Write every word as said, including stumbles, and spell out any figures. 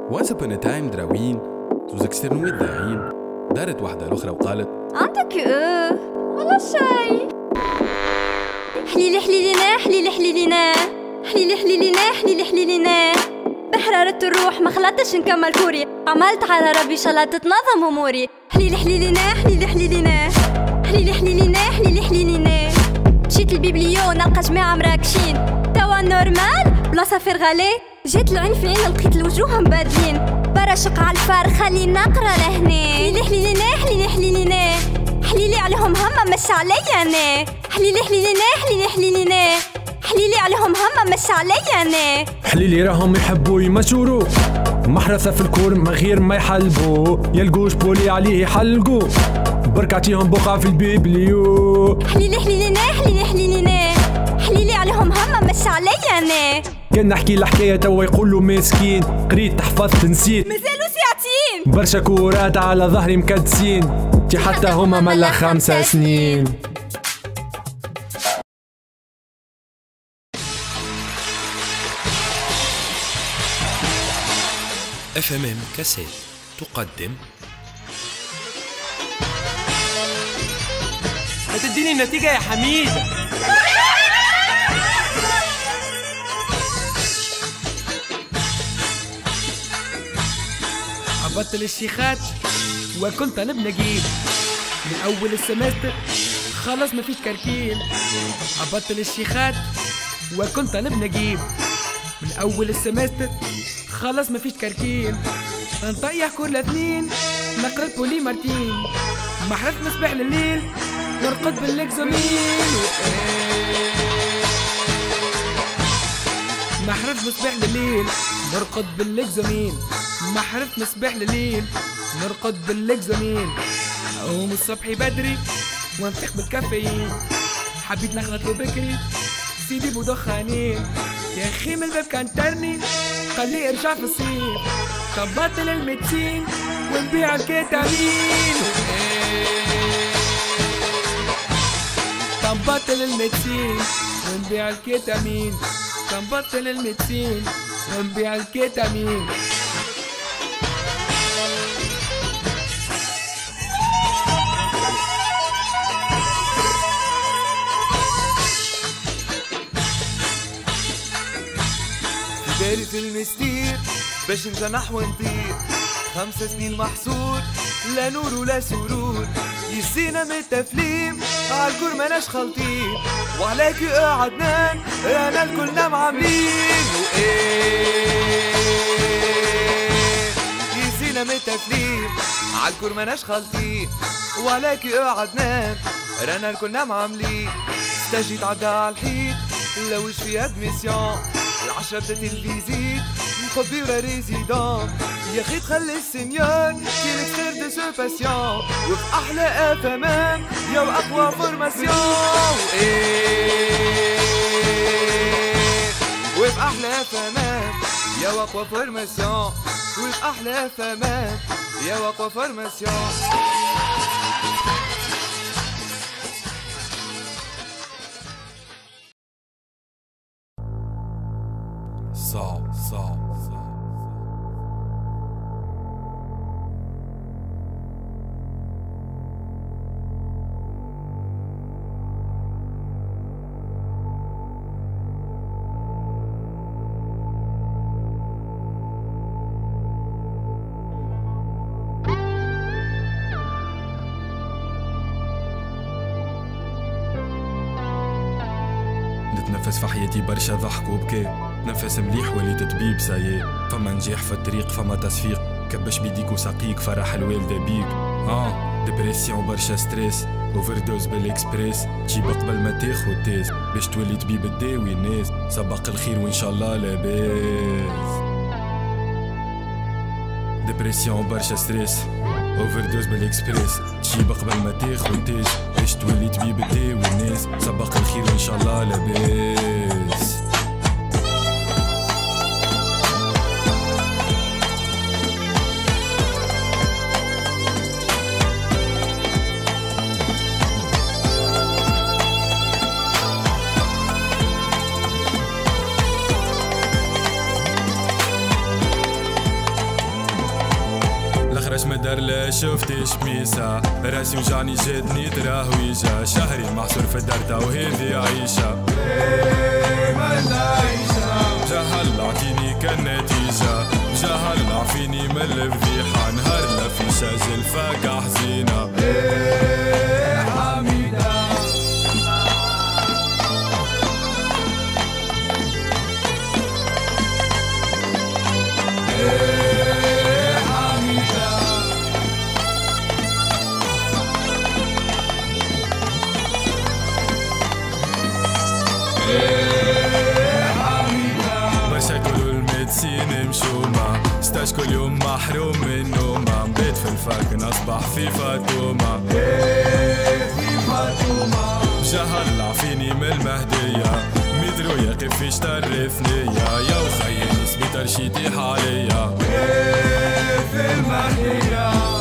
Once upon a time دراوين توزك سرنويت داعين دارت واحدة الأخرى وقالت عندك ايه ولا شي. حليلي حليلينا حليلي حليلينا حليلي حليلينا حليلي حليلينا بحرارة الروح ما خلطتش نكمل كوري، عملت على ربي شلا تتنظم أموري. حليلي حليلينا حليلي حليلينا حليلي حليلينا حليلي حليلينا مشيت البيبليو نلقى جماعة مراكشين توا نورمال بلاصة فرغالي. جيت العين في عين لقيت الوجوه مبادلين برشق على الفار خلينا نقرا لهنا. حليلي حليلينا حليلي حليلينا حليلي عليهم هما مش عليا انا. حليلي حليلينا حليلي حليلينا حليلي عليهم هما مش عليا انا. حليلي راهم يحبوا يمشورو محرثة في الكور من غير ما يحلبوا يلقوش بولي عليه يحلقوا بركعتيهم بقع في البيبليو. حليلي حليلينا حليلي حليلينا حليلي عليهم هما مش عليا انا. كان نحكي الحكاية توا يقولوا مسكين قريت حفظت نسيت مازالوا ساعتين برشا كورات على ظهري مكدسين تي حتى هما ملا خمسة سنين. اف ام ام كاسيت تقدم. هتديني النتيجة يا حميد. أبطل الشيخات وكنت طالب نجيب من أول السمستر خلاص مفيش كركين. أبطل الشيخات وكنت طالب نجيب من أول السمستر خلاص مفيش كركين. نطيح كل اثنين نقرأ بولي مارتين محرز مصباح لليل نرقد بالاكزامين. محرز مصباح لليل نرقد بالاكزامين محرز مصباح لليل نرقد بالاكزامين. اقوم الصبح بدري وانفخ بالكافيين حبيت نخلط له بكري سيدي بدخانين. يا اخي من الباب كان ترني قال لي ارجع في الصيف طب بطل الميدسين ونبيع الكيتامين. طب بطل الميدسين ونبيع الكيتامين طب بطل الميدسين ونبيع الكيتامين. بالي في المستير باش نجنح ونطير خمس سنين محصور لا نور ولا سرور يسينا من التفليم عالكور ماناش خالطين وعليك قعدنا رانا الكلنا معاملين. وايه يسينا من التفليم عالكور ماناش خالطين وعليك قعدنا رانا الكلنا معاملين. ستاجي تعدى عالحيط لوش في ادميسيون العشرة بدات الفيزيت مخبي ولا ريزيدون. يا خي تخلي السنيور كي ليكستير دو سو باسيون وفي احلى اف ام ام يا اقوى فورماسيون. ايه وفي احلى اف ام ام يا اقوى فورماسيون وفي احلى اف ام ام يا اقوى فورماسيون. صعب صعب صعب نتنفس في حياتي برشا ضحك وبكاء نفس مليح وليت طبيب سايي. فما نجاح في الطريق فما تصفيق كبش بيديك وساقيك فرح الوالدة بيك. اه ديبريسيون برشا ستريس اوفردوز بالاكسبريس تجيب قبل ما تاخد تيست باش تولي طبيب تداوي الناس. سبق الخير وان شاء الله لاباس. ديبريسيون برشا ستريس اوفردوز بالاكسبريس تجيب قبل ما تاخد تيست باش تولي طبيب تداوي الناس. سبق الخير وان شاء الله لاباس. نهار لا شفتش ميسا راسي وجعني جاتني تراهويجة شهري محصور في الدار وهذي عيشة جهل عطيني كالنتيجة جهل عفيني من الفضيحة نهار لا في شاجل فاقع حزينة مشاكل الميدسين مشومة ستاش كل يوم محروم من نومة بيت في الفاكن أصبح في فاتومة جهل عفيني من المهدية مترو يقف في شطر ثنية يا وخيني سبيتر شي يطيح عليا في المهدية